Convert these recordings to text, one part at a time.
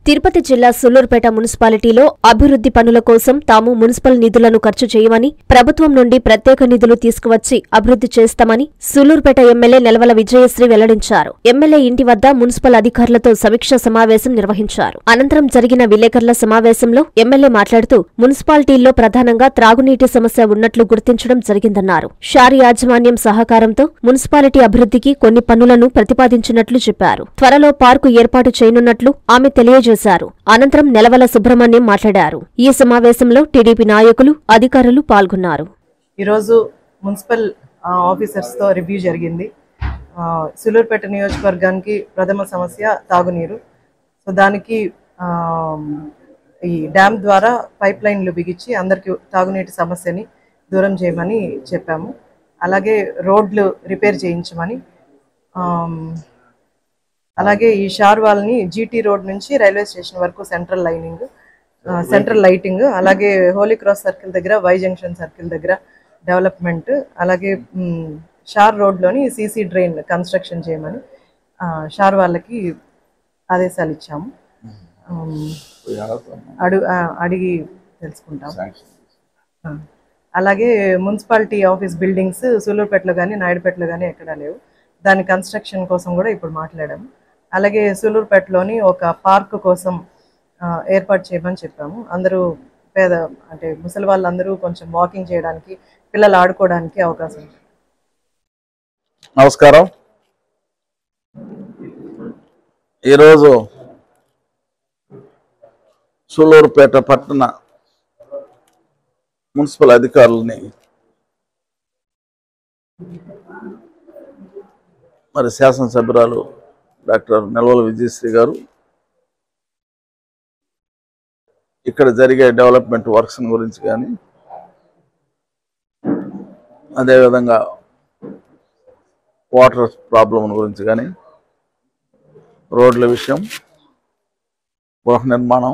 తిరుపతి జిల్లా సుళ్లూరుపేట మున్సిపాలిటీలో అభివృద్ధి పనుల కోసం తాము మున్సిపల్ నిధులను ఖర్చు చేయమని, ప్రభుత్వం నుండి ప్రత్యేక నిధులు తీసుకువచ్చి అభివృద్ధి చేస్తామని సుళ్లూరుపేట ఎమ్మెల్యే నెలవల విజయశ్రీ వెల్లడించారు. ఎమ్మెల్యే ఇంటి వద్ద మున్సిపల్ అధికారులతో సమీక్షా సమావేశం నిర్వహించారు. అనంతరం జరిగిన విలేకరుల సమావేశంలో ఎమ్మెల్యే మాట్లాడుతూ మున్సిపాలిటీల్లో ప్రధానంగా త్రాగునీటి సమస్య ఉన్నట్లు గుర్తించడం జరిగిందన్నారు. షార్ యాజమాన్యం సహకారంతో మున్సిపాలిటీ అభివృద్ధికి కొన్ని పనులను ప్రతిపాదించినట్లు చెప్పారు. త్వరలో పార్కు ఏర్పాటు చేయనున్నట్లు ఆమె తెలియజేశారు. అనంతరం నెలవల సుబ్రహ్మణ్యం మాట్లాడారు. ఈ సమావేశంలో టీడీపీ నాయకులు, అధికారులు పాల్గొన్నారు. ఈరోజు మున్సిపల్ ఆఫీసర్స్ తో రివ్యూ జరిగింది. సుళ్లూరుపేట నియోజకవర్గానికి ప్రథమ సమస్య తాగునీరు. సో దానికి ఈ డ్యామ్ ద్వారా పైప్ లైన్లు బిగించి అందరికీ తాగునీటి సమస్యని దూరం చేయమని చెప్పాము. అలాగే రోడ్లు రిపేర్ చేయించమని, అలాగే ఈ షార్ వాల్ని జీటీ రోడ్ నుంచి రైల్వే స్టేషన్ వరకు సెంట్రల్ లైటింగ్, అలాగే హోలీ క్రాస్ సర్కిల్ దగ్గర, వై జంక్షన్ సర్కిల్ దగ్గర డెవలప్మెంట్, అలాగే షార్ రోడ్లోని సీసీ డ్రైన్ కన్స్ట్రక్షన్ చేయమని షార్ వాళ్ళకి ఆదేశాలు ఇచ్చాము. అడిగి తెలుసుకుంటాం. అలాగే మున్సిపాలిటీ ఆఫీస్ బిల్డింగ్స్ సుళ్లూరుపేటలో కానీ నాయుడుపేటలో కానీ ఎక్కడా లేవు. దాని కన్స్ట్రక్షన్ కోసం కూడా ఇప్పుడు మాట్లాడాము. అలాగే సుళ్లూరుపేటలోని ఒక పార్క్ కోసం ఏర్పాటు చేయమని చెప్పాము. అందరూ అంటే ముసలి వాళ్ళందరూ కొంచెం వాకింగ్ చేయడానికి, పిల్లలు ఆడుకోవడానికి అవకాశం. నమస్కారం. ఈరోజు సుళ్లూరుపేట పట్టణ మున్సిపల్ అధికారులని మరి శాసనసభ్యురాలు డాక్టర్ నెలవల విజయశ్రీ గారు ఇక్కడ జరిగే డెవలప్మెంట్ వర్క్స్ గురించి కానీ, అదేవిధంగా వాటర్ ప్రాబ్లం గురించి కానీ, రోడ్ల విషయం, గృహ నిర్మాణం,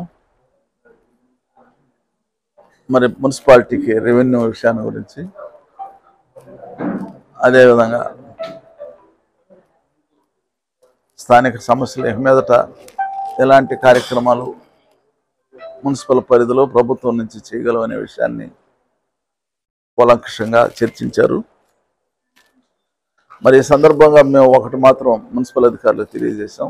మరి మున్సిపాలిటీకి రెవెన్యూ విషయాన్ని గురించి, అదేవిధంగా స్థానిక సమస్యల మీదట ఎలాంటి కార్యక్రమాలు మున్సిపల్ పరిధిలో ప్రభుత్వం నుంచి చేయగలవనే విషయాన్ని కూలంకషంగా చర్చించారు. మరి ఈ సందర్భంగా మేము ఒకటి మాత్రం మున్సిపల్ అధికారులకు తెలియజేశాం.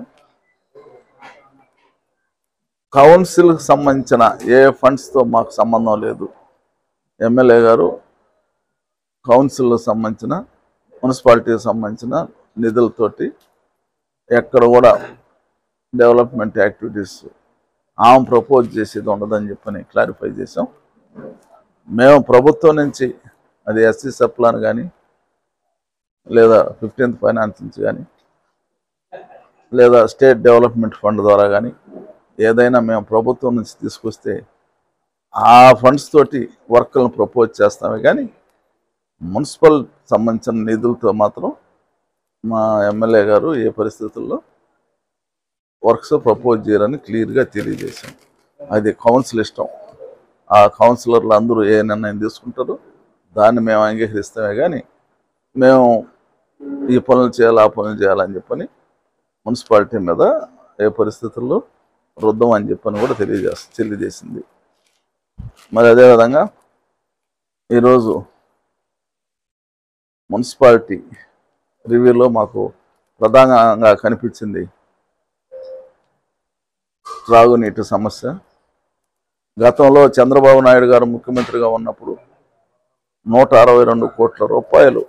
కౌన్సిల్కి సంబంధించిన ఏ ఫండ్స్తో మాకు సంబంధం లేదు. ఎమ్మెల్యే గారు కౌన్సిల్కి సంబంధించిన, మున్సిపాలిటీకి సంబంధించిన నిధులతోటి ఎక్కడ కూడా డెవలప్మెంట్ యాక్టివిటీస్ ఆమె ప్రపోజ్ చేసేది ఉండదని చెప్పని క్లారిఫై చేసాం. మేము ప్రభుత్వం నుంచి అది ఎస్సీ సప్లాన్ కానీ, లేదా 15th ఫైనాన్స్ నుంచి కానీ, లేదా స్టేట్ డెవలప్మెంట్ ఫండ్ ద్వారా కానీ ఏదైనా మేము ప్రభుత్వం నుంచి తీసుకొస్తే ఆ ఫండ్స్ తోటి వర్క్లను ప్రపోజ్ చేస్తామే కానీ మున్సిపల్ సంబంధించిన నిధులతో మాత్రం మా ఎమ్మెల్యే గారు ఏ పరిస్థితుల్లో వర్క్స్ ప్రపోజ్ చేయరని క్లియర్గా తెలియజేశాం. అది కౌన్సిల్ ఇష్టం. ఆ కౌన్సిలర్లు అందరూ ఏ నిర్ణయం తీసుకుంటారో దాన్ని మేము అంగీకరిస్తామే కానీ మేము ఈ పనులు చేయాలి, ఆ పనులు చేయాలని చెప్పని మున్సిపాలిటీ మీద ఏ పరిస్థితుల్లో రుద్దం అని చెప్పని కూడా తెలియజేసింది. మరి అదేవిధంగా ఈరోజు మున్సిపాలిటీ రివ్యూలో మాకు ప్రధానంగా కనిపించింది త్రాగునీటి సమస్య. గతంలో చంద్రబాబు నాయుడు గారు ముఖ్యమంత్రిగా ఉన్నప్పుడు 162 కోట్ల రూపాయలు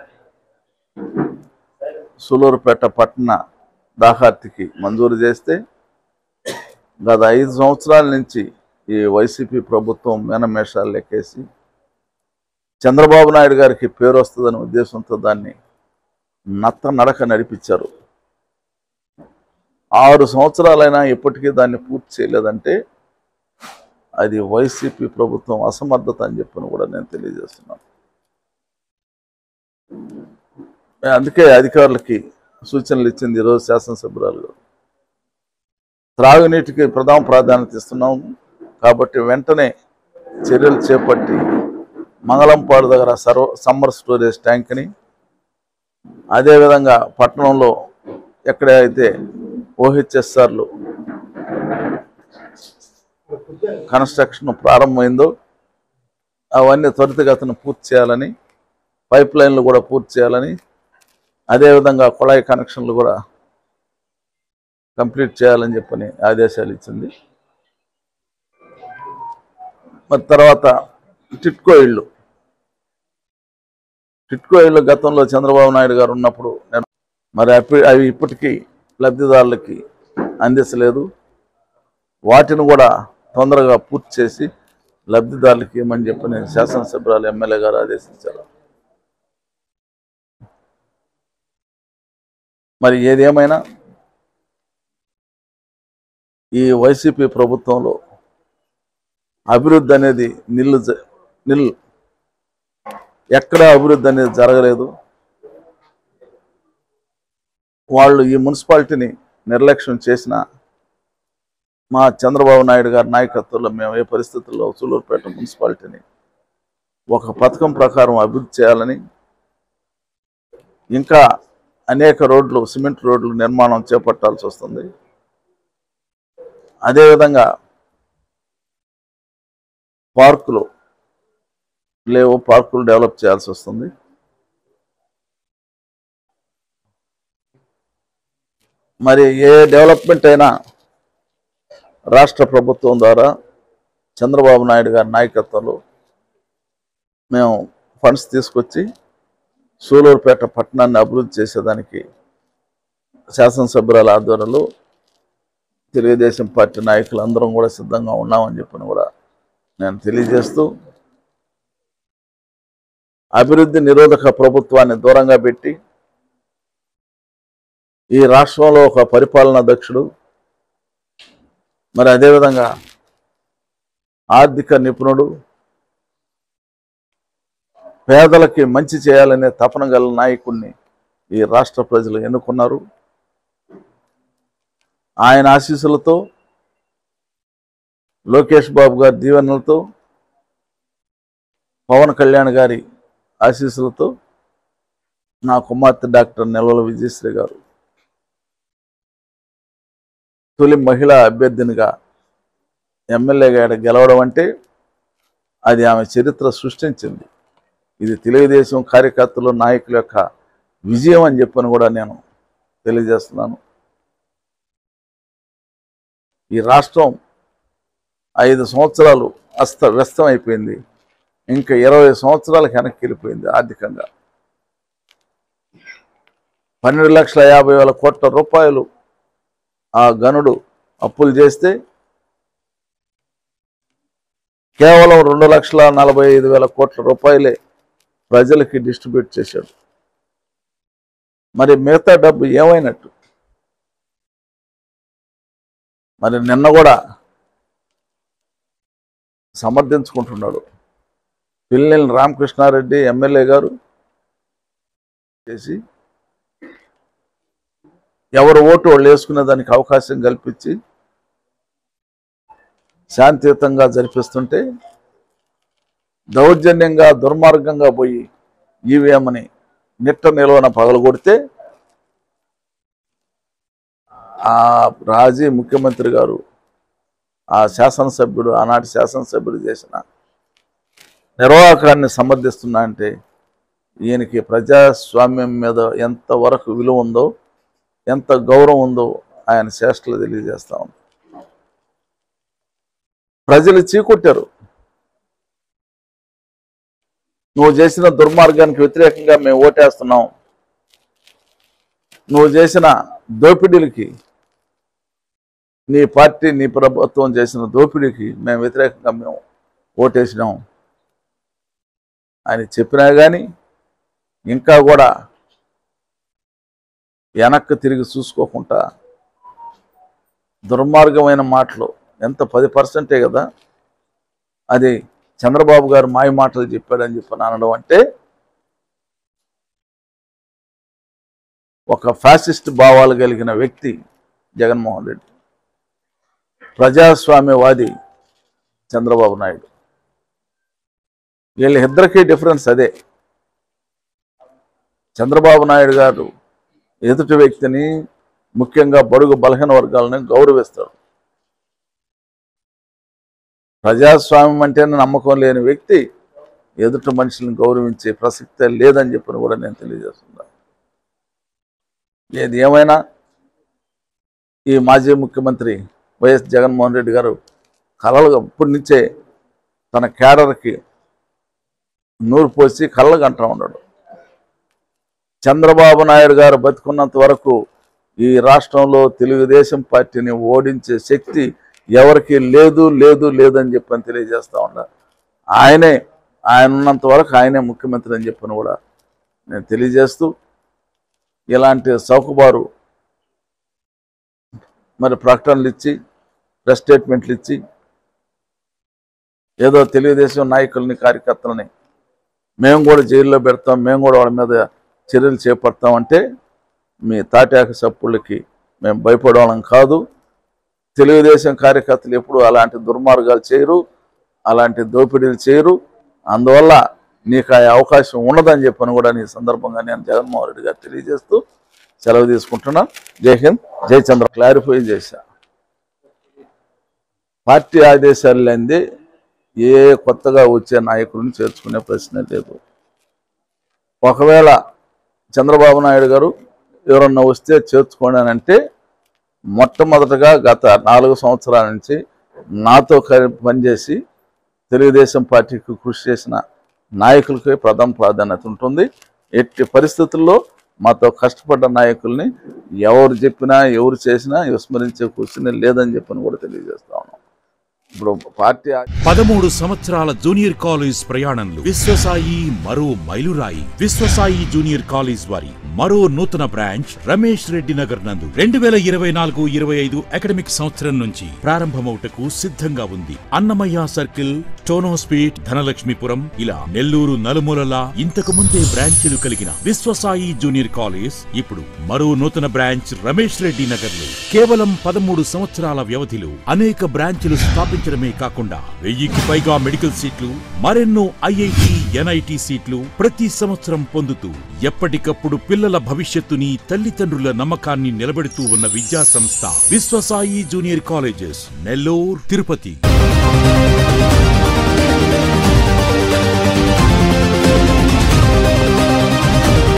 సుళ్లూరుపేట పట్టణ దాహార్తికి మంజూరు చేస్తే గత 5 సంవత్సరాల నుంచి ఈ వైసీపీ ప్రభుత్వం మేనమేషాలు లెక్కేసి చంద్రబాబు నాయుడు గారికి పేరు వస్తుందనే ఉద్దేశంతో దాన్ని నడక నడిపించారు. 6 సంవత్సరాలైనా ఇప్పటికీ దాన్ని పూర్తి చేయలేదంటే అది వైసీపీ ప్రభుత్వం అసమర్థత అని చెప్పని కూడా నేను తెలియజేస్తున్నాను. అందుకే అధికారులకి సూచనలు ఇచ్చింది ఈరోజు శాసనసభ్యురాలు గారు. త్రాగునీటికి ప్రథమ ప్రాధాన్యత ఇస్తున్నాం కాబట్టి వెంటనే చర్యలు చేపట్టి మంగళంపాడు దగ్గర సమ్మర్ స్టోరేజ్ ట్యాంక్ని, అదేవిధంగా పట్టణంలో ఎక్కడైతే ఓహెచ్ఎస్ఆర్లు కన్స్ట్రక్షన్ ప్రారంభమైందో అవన్నీ త్వరితగతిన పూర్తి చేయాలని, పైప్ లైన్లు కూడా పూర్తి చేయాలని, అదేవిధంగా కుళాయి కనెక్షన్లు కూడా కంప్లీట్ చేయాలని చెప్పని ఆదేశాలు ఇచ్చింది. మరి తర్వాత టిట్కో ఇళ్ళు గతంలో చంద్రబాబు నాయుడు గారు ఉన్నప్పుడు మరి అవి ఇప్పటికీ లబ్ధిదారులకి అందించలేదు. వాటిని కూడా తొందరగా పూర్తి చేసి లబ్ధిదారులకి ఇవ్వమని చెప్పని శాసనసభ్యురాలు ఎమ్మెల్యే గారు ఆదేశించారు. మరి ఏదేమైనా ఈ వైసీపీ ప్రభుత్వంలో అభివృద్ధి అనేది నిల్ ఎక్కడా అభివృద్ధి అనేది జరగలేదు. వాళ్ళు ఈ మున్సిపాలిటీని నిర్లక్ష్యం చేసిన మా చంద్రబాబు నాయుడు గారి నాయకత్వంలో మేము ఏ పరిస్థితుల్లో సూలూరుపేట మున్సిపాలిటీని ఒక పథకం ప్రకారం అభివృద్ధి చేయాలని, ఇంకా అనేక రోడ్లు, సిమెంట్ రోడ్లు నిర్మాణం చేపట్టాల్సి వస్తుంది. అదేవిధంగా పార్కులు డెవలప్ చేయాల్సి వస్తుంది. మరి ఏ డెవలప్మెంట్ అయినా రాష్ట్ర ప్రభుత్వం ద్వారా చంద్రబాబు నాయుడు గారి నాయకత్వంలో మేము ఫండ్స్ తీసుకొచ్చి సూలూరుపేట పట్టణాన్ని అభివృద్ధి చేసేదానికి శాసనసభ్యురాల ఆధ్వర్యంలో తెలుగుదేశం పార్టీ నాయకులు అందరం కూడా సిద్ధంగా ఉన్నామని చెప్పని కూడా నేను తెలియజేస్తూ, అభివృద్ధి నిరోధక ప్రభుత్వాన్ని దూరంగా పెట్టి ఈ రాష్ట్రంలో ఒక పరిపాలనా దక్షుడు, మరి అదేవిధంగా ఆర్థిక నిపుణుడు, పేదలకి మంచి చేయాలనే తపన గల నాయకుడిని ఈ రాష్ట్ర ప్రజలు ఎన్నుకున్నారు. ఆయన ఆశీస్సులతో, లోకేష్ బాబు గారి దీవెనలతో, పవన్ కళ్యాణ్ గారి ఆశీస్సులతో నా కుమార్తె డాక్టర్ నెలవల విజయశ్రీ గారు తొలి మహిళా అభ్యర్థినిగా ఎమ్మెల్యేగా గెలవడం అంటే అది ఆమె చరిత్ర సృష్టించింది. ఇది తెలుగుదేశం కార్యకర్తలు, నాయకుల యొక్క విజయం అని చెప్పని కూడా నేను తెలియజేస్తున్నాను. ఈ రాష్ట్రం 5 సంవత్సరాలు అస్తవ్యస్తం అయిపోయింది. ఇంకా 20 సంవత్సరాలకు వెనక్కి వెళ్ళిపోయింది ఆర్థికంగా. 12,50,000 కోట్ల రూపాయలు ఆ గనుడు అప్పులు చేస్తే కేవలం 2,45,000 కోట్ల రూపాయలే ప్రజలకి డిస్ట్రిబ్యూట్ చేశాడు. మరి మిగతా డబ్బు ఏమైనట్టు? మరి నిన్న కూడా సమర్థించుకుంటున్నాడు. పిల్లినేని రామకృష్ణారెడ్డి ఎమ్మెల్యే గారు చేసి ఎవరు ఓటు వాళ్ళు వేసుకునే దానికి అవకాశం కల్పించి శాంతియుతంగా జరిపిస్తుంటే దౌర్జన్యంగా, దుర్మార్గంగా పోయి ఈవీఎంని నిట్ట నిలువన పగలగొడితే ఆ రాజీ ముఖ్యమంత్రి గారు, ఆ శాసనసభ్యుడు, ఆనాటి శాసనసభ్యుడు చేసిన నిర్వాహకాన్ని సమర్థిస్తున్నా అంటే ఈయనకి ప్రజాస్వామ్యం మీద ఎంతవరకు విలువ ఉందో, ఎంత గౌరవం ఉందో ఆయన చేష్టలు తెలియజేస్తా ఉంది. ప్రజలు చీకొట్టారు. నువ్వు చేసిన దుర్మార్గానికి వ్యతిరేకంగా మేము ఓటేస్తున్నాం, నువ్వు చేసిన దోపిడీలకి, నీ పార్టీ, నీ ప్రభుత్వం చేసిన దోపిడీకి మేము వ్యతిరేకంగా మేము ఓటేసినాం అని చెప్పినా కానీ ఇంకా కూడా వెనక్కి తిరిగి చూసుకోకుండా దుర్మార్గమైన మాటలు, ఎంత 10% కదా అది చంద్రబాబు గారు మాయ మాటలు చెప్పాడని చెప్పని అనడం అంటే ఒక ఫ్యాసిస్ట్ భావాలు కలిగిన వ్యక్తి జగన్మోహన్ రెడ్డి, ప్రజాస్వామ్యవాది చంద్రబాబు నాయుడు. వీళ్ళిద్దరికీ డిఫరెన్స్ అదే. చంద్రబాబు నాయుడు గారు ఎదుటి వ్యక్తిని, ముఖ్యంగా బడుగు బలహీన వర్గాలని గౌరవిస్తాడు. ప్రజాస్వామ్యం అంటేనే నమ్మకం లేని వ్యక్తి ఎదుటి మనుషులను గౌరవించే ప్రసక్తే లేదని చెప్పని కూడా నేను తెలియజేస్తున్నాను. ఏది ఏమైనా ఈ మాజీ ముఖ్యమంత్రి వైఎస్ జగన్మోహన్ రెడ్డి గారు కలలుగా ఇప్పటి నుంచే తన కేడర్కి నూరు పోసి కళ్ళకు అంటూ ఉన్నాడు. చంద్రబాబు నాయుడు గారు బతుకున్నంత వరకు ఈ రాష్ట్రంలో తెలుగుదేశం పార్టీని ఓడించే శక్తి ఎవరికి లేదు లేదు లేదని చెప్పని తెలియజేస్తా ఉన్నా. ఆయన ఉన్నంత వరకు ఆయనే ముఖ్యమంత్రి అని చెప్పని కూడా నేను తెలియజేస్తూ, ఇలాంటి చౌకబారు మరి ప్రకటనలు ఇచ్చి ప్రెస్ స్టేట్మెంట్లు ఇచ్చి ఏదో తెలుగుదేశం నాయకుల్ని కార్యకర్తలని మేము కూడా జైల్లో పెడతాం, మేము కూడా వాళ్ళ మీద చర్యలు చేపడతామంటే మీ తాటాక చప్పుళ్ళకి మేము భయపడడం కాదు. తెలుగుదేశం కార్యకర్తలు ఎప్పుడు అలాంటి దుర్మార్గాలు చేయరు, అలాంటి దోపిడీలు చేయరు. అందువల్ల నీకు ఆ అవకాశం ఉండదని చెప్పని కూడా నీ సందర్భంగా నేను జగన్మోహన్ రెడ్డి గారు తెలియజేస్తూ సెలవు తీసుకుంటున్నాను. జై హింద్, జై చంద్ర. క్లారిఫై చేశా, పార్టీ ఆదేశాలు లేనిదే ఏ కొత్తగా వచ్చే నాయకుడిని చేర్చుకునే ప్రశ్న లేదు. ఒకవేళ చంద్రబాబు నాయుడు గారు ఎవరన్నా వస్తే చేర్చుకోనంటే మొట్టమొదటగా గత 4 సంవత్సరాల నుంచి నాతో పనిచేసి తెలుగుదేశం పార్టీకి కృషి చేసిన నాయకులకే ప్రథమ ప్రాధాన్యత ఉంటుంది. ఎట్టి పరిస్థితుల్లో మాతో కష్టపడ్డ నాయకుల్ని ఎవరు చెప్పినా ఎవరు చేసినా విస్మరించే క్వశ్చన్ లేదని చెప్పని కూడా తెలియజేస్తా ఉన్నాం. ఇప్పుడు పార్టీ 13 సంవత్సరాల జూనియర్ కాలేజ్ ప్రయాణంలో విశ్వసాయి మరో మైలురాయి. విశ్వసాయి జూనియర్ కాలేజ్ వారి మరో నూతన బ్రాంచ్ రమేష్ రెడ్డి నగర్ నందు 2024-25 అకాడమిక్ సంవత్సరం నుంచి ప్రారంభమవుటకు సిద్ధంగా ఉంది. అన్నమయ్య సర్కిల్, టోనోస్పీట్, ధనలక్ష్మీపురం ఇలా నెల్లూరు నలుమూలలా ఇంతకు ముందే బ్రాంచీలు కలిగిన విశ్వసాయి జూనియర్ కాలేజ్ ఇప్పుడు మరో నూతన బ్రాంచ్ రమేష్ రెడ్డి నగర్ లో కేవలం 13 సంవత్సరాల వ్యవధిలో అనేక బ్రాంచీలు స్థాపించడమే కాకుండా 1000కి పైగా మెడికల్ సీట్లు, మరెన్నో ఐఐటి, ఎన్ఐటి సీట్లు ప్రతి సంవత్సరం పొందుతూ ఎప్పటికప్పుడు పిల్లల భవిష్యత్తుని, తల్లిదండ్రుల నమ్మకాన్ని నిలబెడుతూ ఉన్న విద్యా సంస్థ విశ్వసాయి జూనియర్ కాలేజెస్, నెల్లూరు, తిరుపతి.